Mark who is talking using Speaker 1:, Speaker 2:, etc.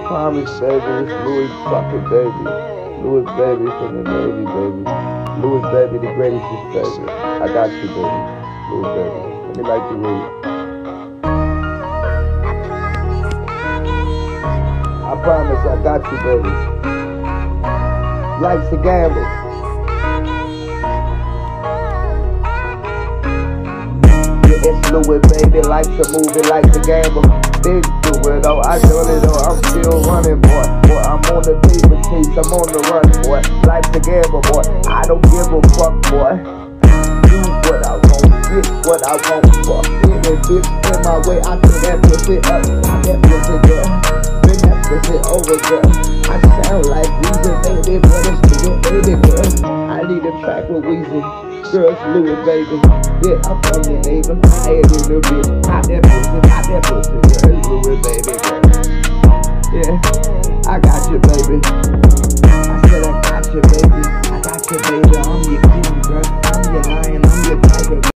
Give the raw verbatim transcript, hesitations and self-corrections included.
Speaker 1: promise, baby, it's Luwe fucking baby. Luwe baby from the Navy, baby. Luwe baby, the greatest baby. I got you, baby. Luwe baby. Let me like the read. I promise I got you, baby. Life's a gamble. Yeah, it's Luwe, baby. Life's a movie, life's a gamble. Big do it though, I do it though. I'm still running, boy. Boy, I'm on the paper chase, I'm on the run, boy. Life's a gamble, boy. I don't give a fuck, boy. Do what I want, get what I want, fuck. Any bitch in my way, I think that pussy up. I that pussy girl. Bring that pussy over, girl. I sound like Weezy, baby, but it's still baby, girl. I need a track with Weezy. Girls, Luwe, baby. Yeah, I'm from your neighbor. I ain't in the bitch. Hot that pussy, hot that pussy. Girl, Luwe, baby, girl. Yeah, I got you, baby.